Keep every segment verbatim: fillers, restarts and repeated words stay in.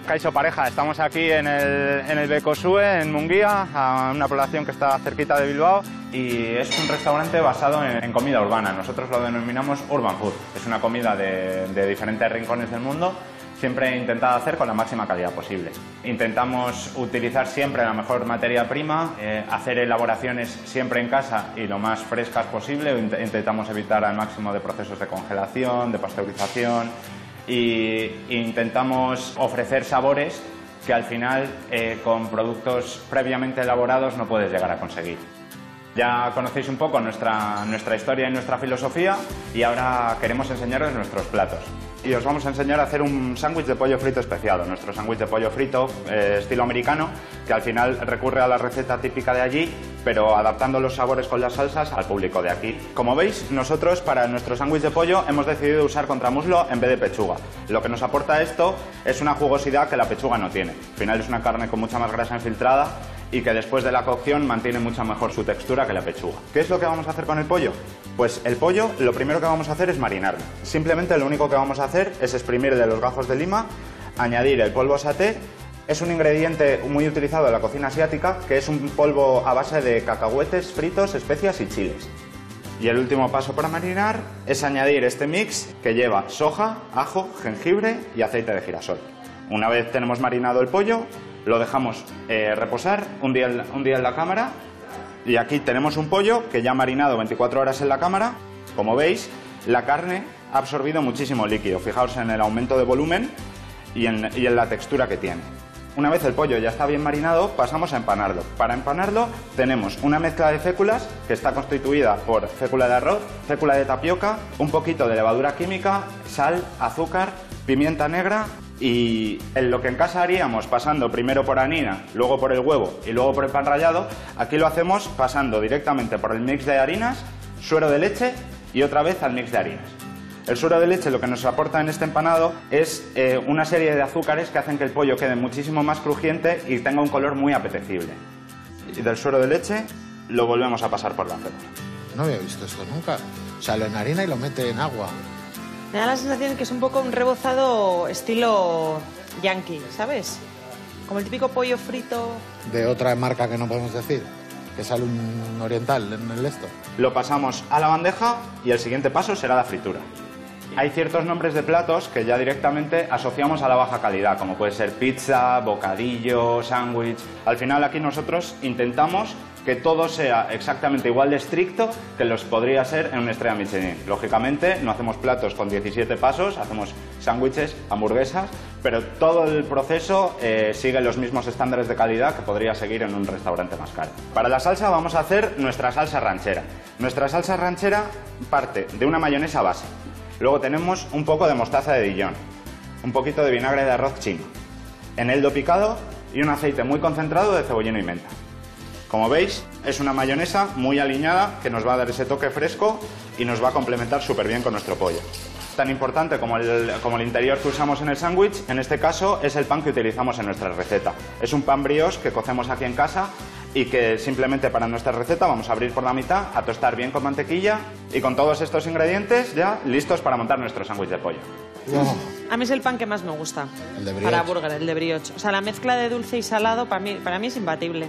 Kaixo pareja, estamos aquí en el, en el Bekosue, en Munguía, a una población que está cerquita de Bilbao, y es un restaurante basado en, en comida urbana. Nosotros lo denominamos Urban Food. Es una comida de, de diferentes rincones del mundo, siempre intentada hacer con la máxima calidad posible. Intentamos utilizar siempre la mejor materia prima, eh, hacer elaboraciones siempre en casa y lo más frescas posible. Intentamos evitar al máximo de procesos de congelación, de pasteurización, y intentamos ofrecer sabores que al final eh, con productos previamente elaborados no puedes llegar a conseguir. Ya conocéis un poco nuestra, nuestra historia y nuestra filosofía, y ahora queremos enseñaros nuestros platos. Y os vamos a enseñar a hacer un sándwich de pollo frito especiado, nuestro sándwich de pollo frito eh, estilo americano, que al final recurre a la receta típica de allí, pero adaptando los sabores con las salsas al público de aquí. Como veis, nosotros para nuestro sándwich de pollo hemos decidido usar contramuslo en vez de pechuga. Lo que nos aporta esto es una jugosidad que la pechuga no tiene. Al final es una carne con mucha más grasa infiltrada y que después de la cocción mantiene mucho mejor su textura que la pechuga. ¿Qué es lo que vamos a hacer con el pollo? Pues el pollo lo primero que vamos a hacer es marinarlo. Simplemente lo único que vamos a hacer es exprimir de los gajos de lima, añadir el polvo saté. Es un ingrediente muy utilizado en la cocina asiática, que es un polvo a base de cacahuetes fritos, especias y chiles. Y el último paso para marinar es añadir este mix que lleva soja, ajo, jengibre y aceite de girasol. Una vez tenemos marinado el pollo, lo dejamos eh, reposar un día, en, un día en la cámara, y aquí tenemos un pollo que ya ha marinado veinticuatro horas en la cámara. Como veis, la carne ha absorbido muchísimo líquido. Fijaos en el aumento de volumen y en, y en la textura que tiene. Una vez el pollo ya está bien marinado, pasamos a empanarlo. Para empanarlo tenemos una mezcla de féculas que está constituida por fécula de arroz, fécula de tapioca, un poquito de levadura química, sal, azúcar, pimienta negra. Y en lo que en casa haríamos pasando primero por harina, luego por el huevo y luego por el pan rallado, aquí lo hacemos pasando directamente por el mix de harinas, suero de leche y otra vez al mix de harinas. El suero de leche lo que nos aporta en este empanado es eh, una serie de azúcares que hacen que el pollo quede muchísimo más crujiente y tenga un color muy apetecible. Y del suero de leche lo volvemos a pasar por la fécula. No había visto esto nunca. O sea, lo enharina y lo mete en agua. Me da la sensación de que es un poco un rebozado estilo yankee, ¿sabes? Como el típico pollo frito. De otra marca que no podemos decir, que sale un oriental en el esto. Lo pasamos a la bandeja y el siguiente paso será la fritura. Hay ciertos nombres de platos que ya directamente asociamos a la baja calidad, como puede ser pizza, bocadillo, sándwich. Al final aquí nosotros intentamos que todo sea exactamente igual de estricto que los podría ser en una estrella Michelin. Lógicamente no hacemos platos con diecisiete pasos, hacemos sándwiches, hamburguesas, pero todo el proceso eh, sigue los mismos estándares de calidad que podría seguir en un restaurante más caro. Para la salsa vamos a hacer nuestra salsa ranchera. Nuestra salsa ranchera parte de una mayonesa base. Luego tenemos un poco de mostaza de Dijon, un poquito de vinagre de arroz chino, eneldo picado y un aceite muy concentrado de cebollino y menta. Como veis, es una mayonesa muy aliñada que nos va a dar ese toque fresco y nos va a complementar súper bien con nuestro pollo. Tan importante como el, como el interior que usamos en el sándwich, en este caso es el pan que utilizamos en nuestra receta. Es un pan brioche que cocemos aquí en casa y que simplemente para nuestra receta vamos a abrir por la mitad, a tostar bien con mantequilla, y con todos estos ingredientes ya listos para montar nuestro sándwich de pollo. Wow. A mí es el pan que más me gusta. El de brioche. Para burger, el de brioche. O sea, la mezcla de dulce y salado para mí, para mí es imbatible.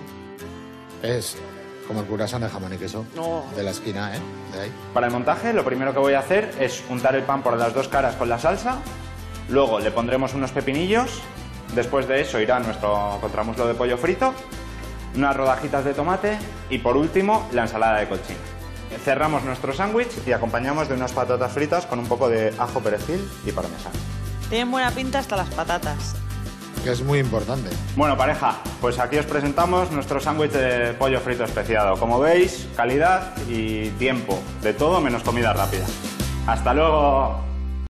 Es como el curasán de jamón y queso. No. De la esquina, ¿eh? De ahí. Para el montaje lo primero que voy a hacer es untar el pan por las dos caras con la salsa, luego le pondremos unos pepinillos, después de eso irá nuestro contramuslo de pollo frito, unas rodajitas de tomate y por último la ensalada de cochino. Cerramos nuestro sándwich y acompañamos de unas patatas fritas con un poco de ajo, perejil y parmesano. Tienen buena pinta hasta las patatas. Que es muy importante. Bueno, pareja, pues aquí os presentamos nuestro sándwich de pollo frito especiado. Como veis, calidad y tiempo, de todo menos comida rápida. ¡Hasta luego!